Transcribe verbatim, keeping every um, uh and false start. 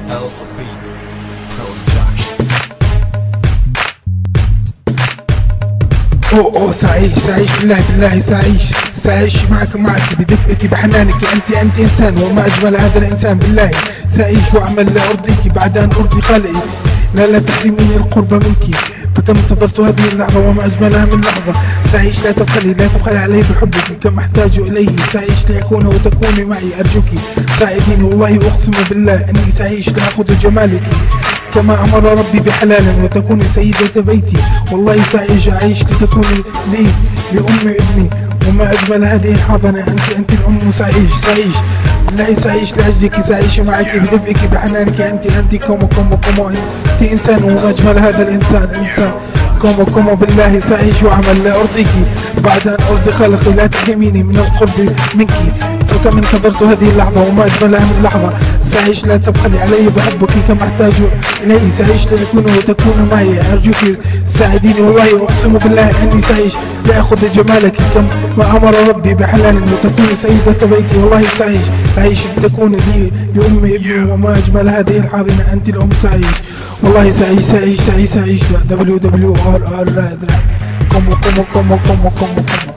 Alpha Beat Productions. اوه اوه سعيش سعيش بالله بالله سعيش سعيش معك معك بدفئك بحنانك انت انت انسان وما اجمل هذا الانسان بالله سعيش واعمل لارضيك بعد ان ارضي خلقي لا لا تحرميني القرب منك فكم انتظرت هذه اللحظة وما أجملها من لحظة سعيش لا تبخلي لا تبخلي علي بحبك كم أحتاج إليه سعيش ليكون وتكوني معي أرجوك ساعديني والله أقسم بالله أني سعيش لأخذ جمالك كما أمر ربي بحلال وتكوني سيدة بيتي والله سعيش أعيش لتكوني لي لأم ابني وما أجمل هذه الحضنة أنت أنت الأم سعيش سعيش بالله سعيش لأجلك سعيش معك بدفئك بحنانك أنت أنت كومو كومو كومو أنت إنسان وما أجمل هذا الإنسان إنسان كومو كومو بالله سعيش وأعمل لأرضيك بعد أن أرضي خلقي لا تحرميني من القرب منك فكم انتظرت هذه اللحظة وما أجملها من لحظة سعيش لا تبخلي علي بحبك كما أحتاج إليه سعيش لأكون وتكون معي أرجوك ساعديني والله أقسم بالله أني سعيش لأخذ جمالك كما أمر ربي بحلال وتكون سيدة بيتي والله سعيش أعيش لتكون لي لأم ابني وما أجمل هذه الحاضنة أنت الأم سعيش والله سعيش سعيش سعيش سعيش دبليو دبليو آر آر كومو كومو كومو كومو كومو كومو